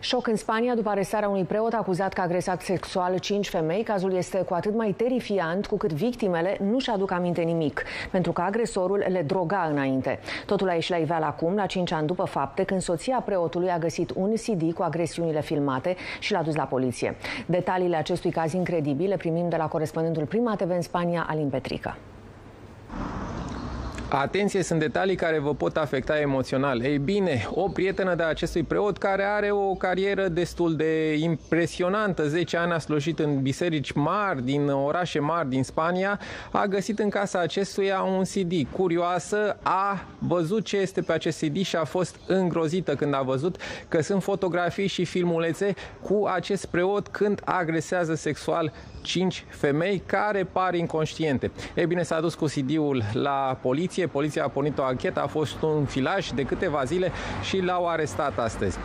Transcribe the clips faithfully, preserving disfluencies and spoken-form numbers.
Șoc în Spania după arestarea unui preot acuzat că a agresat sexual cinci femei. Cazul este cu atât mai terifiant cu cât victimele nu-și aduc aminte nimic, pentru că agresorul le droga înainte. Totul a ieșit la iveală acum, la cinci ani după fapte, când soția preotului a găsit un C D cu agresiunile filmate și l-a dus la poliție. Detaliile acestui caz incredibil le primim de la corespondentul Prima T V în Spania, Alin Petrică. Atenție, sunt detalii care vă pot afecta emoțional. Ei bine, o prietenă de acestui preot, care are o carieră destul de impresionantă, zece ani a slujit în biserici mari, din orașe mari din Spania, a găsit în casa acestuia un C D. Curioasă, a văzut ce este pe acest C D și a fost îngrozită când a văzut că sunt fotografii și filmulețe cu acest preot când agresează sexual cinci femei care par inconștiente. Ei bine, s-a dus cu C D-ul la poliție, poliția a pornit o anchetă, a fost un filaj de câteva zile și l-au arestat astăzi.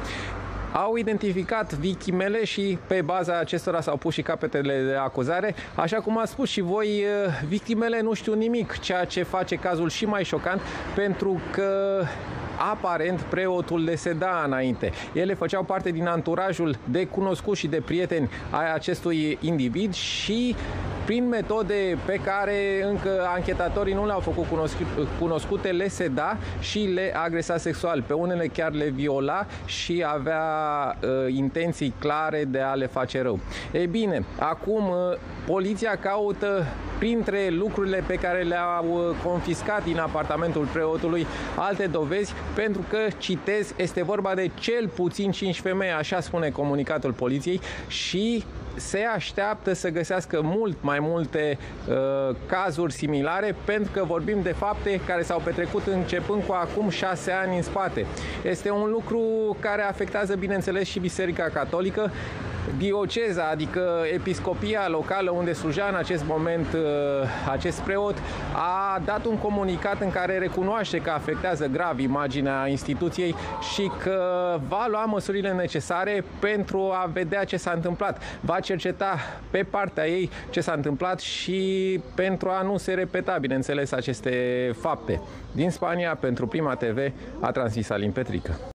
Au identificat victimele și pe baza acestora s-au pus și capetele de acuzare. Așa cum ați spus și voi, victimele nu știu nimic, ceea ce face cazul și mai șocant, pentru că aparent preotul le seda înainte. Ele făceau parte din anturajul de cunoscuți și de prieteni ai acestui individ și prin metode pe care încă anchetatorii nu le-au făcut cunoscute, le seda și le agresa sexual. Pe unele chiar le viola și avea uh, intenții clare de a le face rău. Ei bine, acum uh, poliția caută printre lucrurile pe care le-au confiscat din apartamentul preotului alte dovezi, pentru că, citez, este vorba de cel puțin cinci femei, așa spune comunicatul poliției, și se așteaptă să găsească mult mai multe uh, cazuri similare, pentru că vorbim de fapte care s-au petrecut începând cu acum șase ani în spate. Este un lucru care afectează, bineînțeles, și Biserica Catolică. Dioceza, adică episcopia locală unde slujea în acest moment acest preot, a dat un comunicat în care recunoaște că afectează grav imaginea instituției și că va lua măsurile necesare pentru a vedea ce s-a întâmplat. Va cerceta pe partea ei ce s-a întâmplat și pentru a nu se repeta, bineînțeles, aceste fapte. Din Spania, pentru Prima T V, a transmis Alin Petrică.